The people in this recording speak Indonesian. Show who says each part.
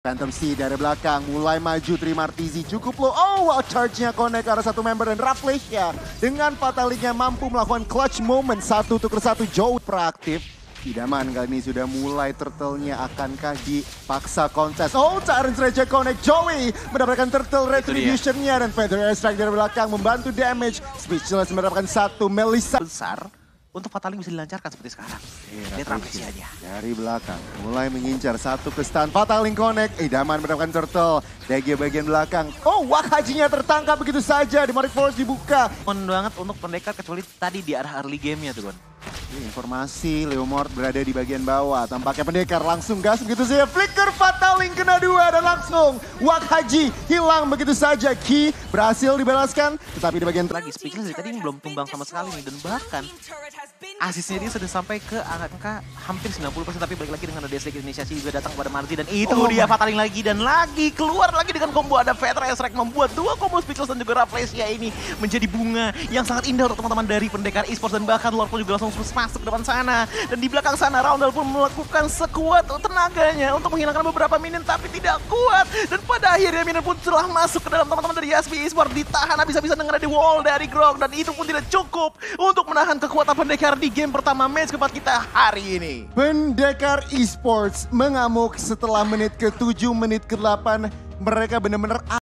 Speaker 1: Phantom C dari belakang mulai maju Trimartizi cukup low. Oh wow, charge-nya connect ke arah satu member dan Rafflesia dengan fatality-nya mampu melakukan clutch moment 1-1 jauh proaktif. Idaman kali ini sudah mulai turtle-nya akankah dipaksa kontes. Oh, Tyrant's Rage connect. Joey mendapatkan turtle retribution-nya dan Feather Airstrike dari belakang membantu damage. Speechless mendapatkan satu Melissa
Speaker 2: besar untuk fataling bisa dilancarkan seperti sekarang. Lihat Rafflesia aja.
Speaker 1: Dari belakang mulai mengincar satu ke stun. Fataling connect. Idaman mendapatkan turtle. DG bagian belakang. Oh, Wakajinya tertangkap begitu saja. Demonic Force dibuka.
Speaker 2: Banget untuk pendekar kecuali tadi di arah early game-nya tuh, Gon.
Speaker 1: Informasi Leomord berada di bagian bawah. Tampaknya pendekar langsung gas begitu saja. Flicker Fataling kena 2 dan langsung Wakaji hilang begitu saja. Ki berhasil dibalaskan tetapi di bagian
Speaker 2: lagi Speechless dari tadi belum tumbang sama sekali nih. Dan bahkan asisnya dia sudah sampai ke angka hampir 90%. Tapi balik lagi dengan ada sedikit inisiasi juga datang kepada Marzi. Dan itu dia Fataling lagi dan lagi keluar lagi dengan combo ada Feather Airstrike membuat 2 combo Speechless dan juga Rafflesia ini menjadi bunga yang sangat indah untuk teman-teman dari pendekar esports. Dan bahkan Lord pun juga langsung masuk ke depan sana. Dan di belakang sana Roundel pun melakukan sekuat tenaganya untuk menghilangkan beberapa minion tapi tidak kuat. Dan pada akhirnya minion pun telah masuk ke dalam teman-teman dari Yasby Esports. Ditahan habis-habisan dengan ada di wall dari Grog. Dan itu pun tidak cukup untuk menahan kekuatan pendekar di game pertama match keempat kita hari ini.
Speaker 1: Pendekar Esports mengamuk setelah menit ke-7, menit ke-8. Mereka benar-benar